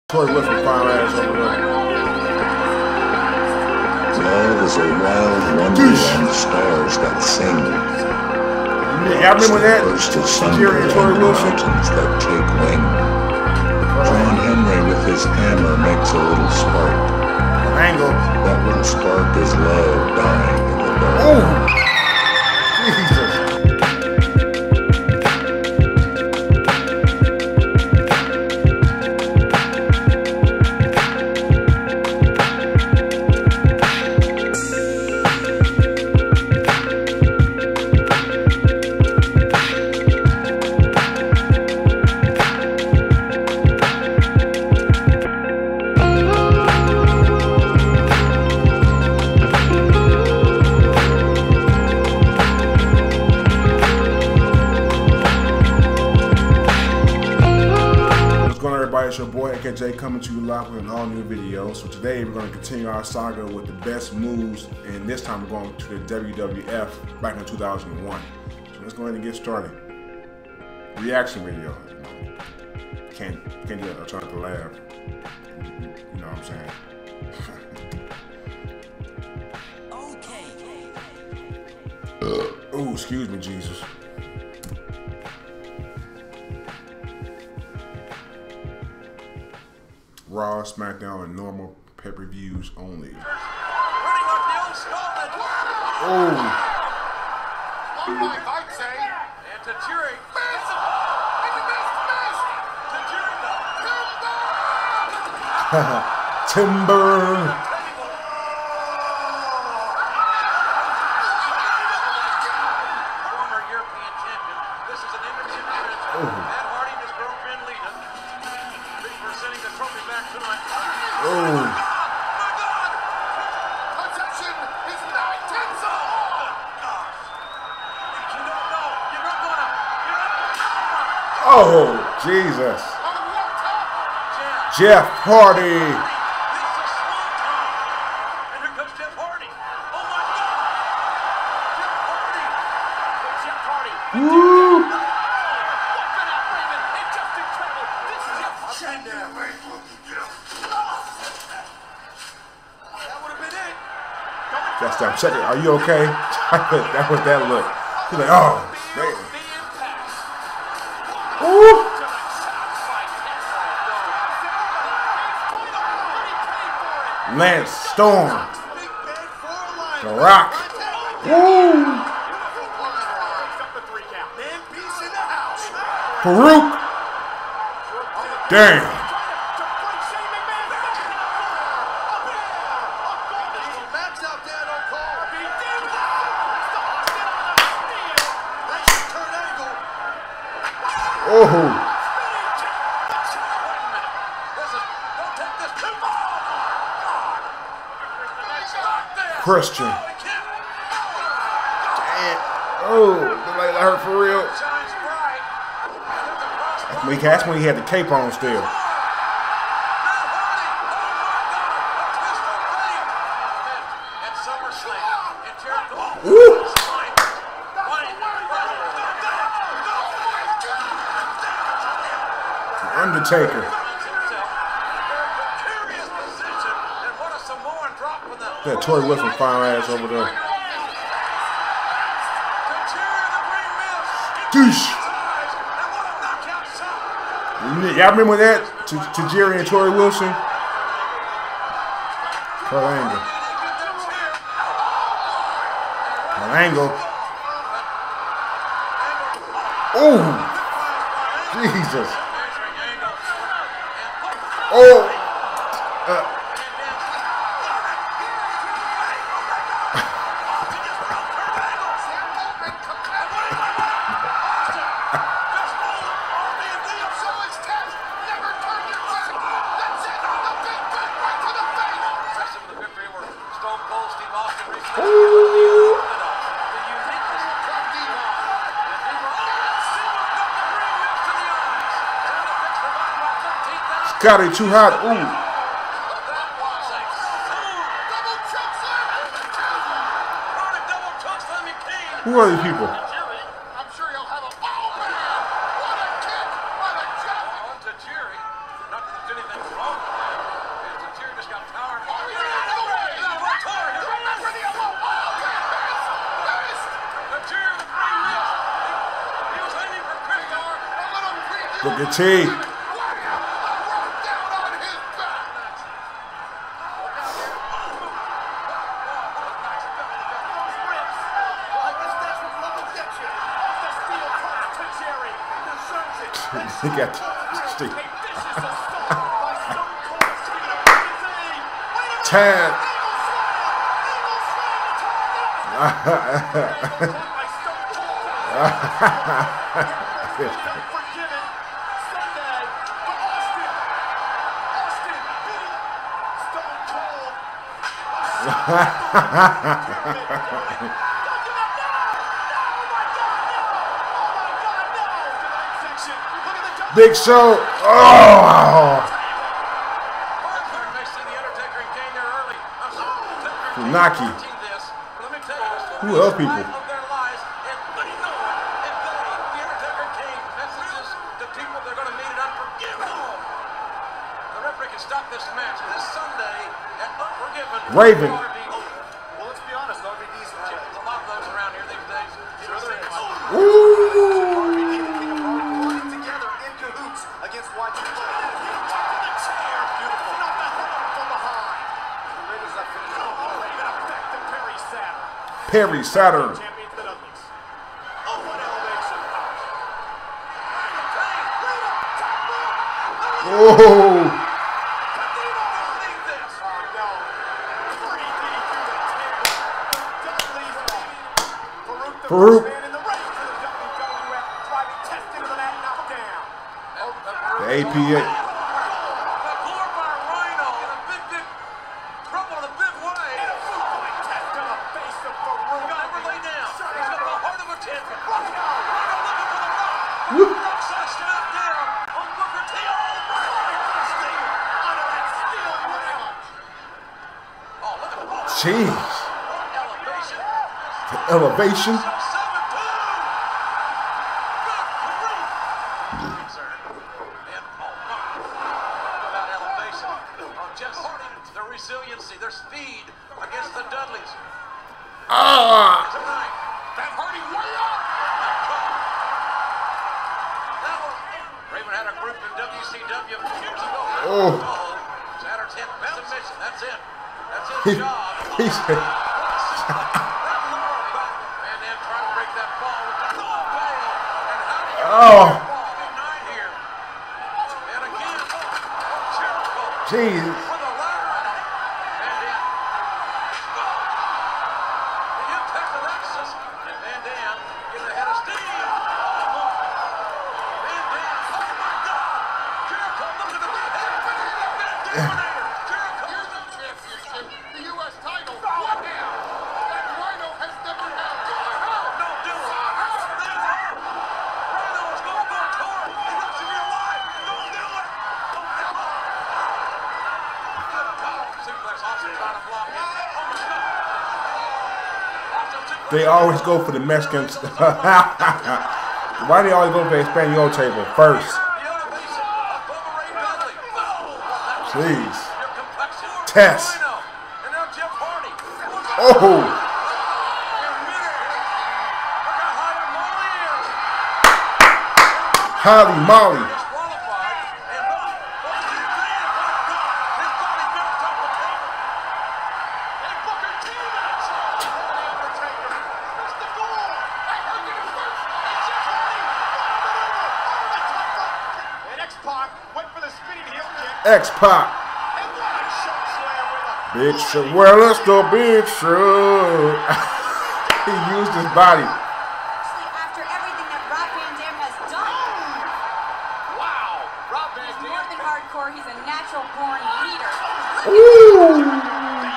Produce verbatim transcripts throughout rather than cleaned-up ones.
Toy with some fine ass over there. Love is a wild wonder on the stars that sing. Yeah, I remember that. Burst of thunder Jerry and Tory and the Wilson. mountains that take wing. John Henry with his hammer makes a little spark. Angle. That little spark is love dying in the dark. Oh, Jesus. It's your boy I K J coming to you live with an all new video. So today we're going to continue our saga with the best moves, and this time we're going to the W W F back in two thousand one. So let's go ahead and get started. Reaction video. Can't can't do it. I'm trying to laugh. You know what I'm saying? Okay. Oh, excuse me, Jesus. Raw, SmackDown, and normal pay-per-views only. Oh! And to Jerry. Timber! Former European champion. This is an interview. Matt Hardy and his girlfriend Lita. Presenting the trophy back tonight. Oh! My God! Conception is nine tenths of. Oh gosh! You don't know. You're not gonna. You're not. Oh, Jesus! Jeff Hardy! This is a small time. And here comes Jeff Hardy. Oh my God! Jeff Hardy! Jeff Hardy! Woo! That's that. Check it. Are you okay? That was that look. He's like, oh, man. Ooh. Lance Storm. The Rock. Woo. Farouk. Damn. Oh. Christian. Damn. Oh, the leg hurt for real. That's when, he, that's when he had the cape on still. Woo. Undertaker. That Toy with some fine ass over there. Douche. Y'all remember that? To, to Jerry and Tory Wilson? Kurt Angle. Kurt Angle. Oh, Jesus. Oh. Uh. Scotty too hot. Ooh. Who are these people? I'm sure he'll have a ball. What a kick by the Jet. On to Jerry. Not that there's anything wrong with Look at T. He got Steve. Tag. Big Show. Oh. Funaki. Who else people? Raven. Well, let's be honest, R V D's a lot of those around here these days. Sure there is. Ooh. Working together in cahoots against Y G. The chair, beautiful. Not that hard from behind. The Raven's not finished. Oh, Raven back to Perry Saturn. Perry Saturn. Champions the Dudleys. Oh, what elevation. Oh. Farouk. The A P A. Jeez. The elevation. Resiliency, their speed against the Dudleys. Ah! Tonight, Beth Hardy way up. That was Raven had a group in W C W years ago. Oh. Saturn's hit submission. That's it. That's his He, job. he said. And then trying to break that ball with the full bail. And how do you Oh. get the ball tonight here? And again, Jericho. Jeez. They always go for the Mexicans. Why do they always go for the Espanol table first? Please. Test. Oh. Holly Molly. X-Pac. Big Show. Well, let's go, Big Show. He used his body. After everything that Rob Van Dam has done. Wow. Rob Van He's more than hardcore. He's a natural born leader. Ooh.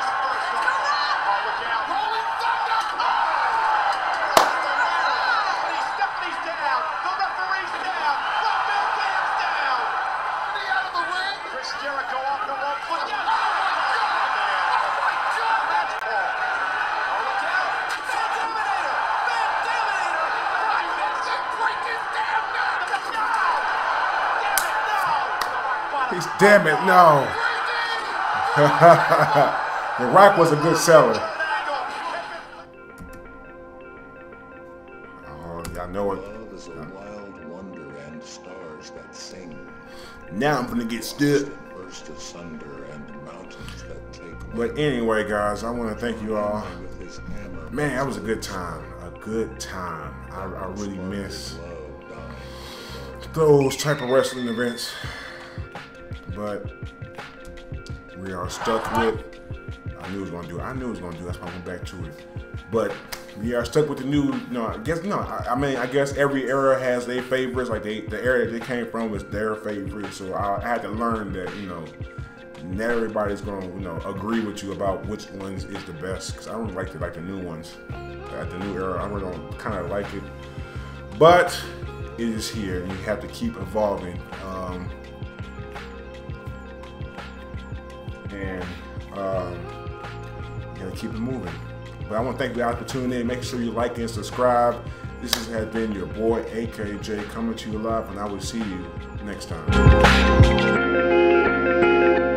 Jericho off the rope. Look out! He's damn it, no. The Rock was a good seller. Oh, y'all know it. Love is a wild wonder and stars that Now I'm gonna get stuck. Burst asunder and the mountains that take. But anyway, guys, I want to thank you all. With his hammer, Man, that was a good time. A good time. I, I really miss those type of wrestling events. But we are stuck with. I knew it was gonna do it. I knew it was gonna do it. That's why I went back to it. But we are stuck with the new. No, I guess no. I, I mean, I guess every era has their favorites. Like they, the era that they came from was their favorite. So I, I had to learn that, you know, not everybody's gonna, you know, agree with you about which ones is the best. Cause I don't like the like the new ones. At the new era, I really don't kind of like it. But it is here. You have to keep evolving. Um, and um, you gotta keep it moving. But I want to thank you guys for tuning in. Make sure you like and subscribe. This has been your boy A K J coming to you live, and I will see you next time.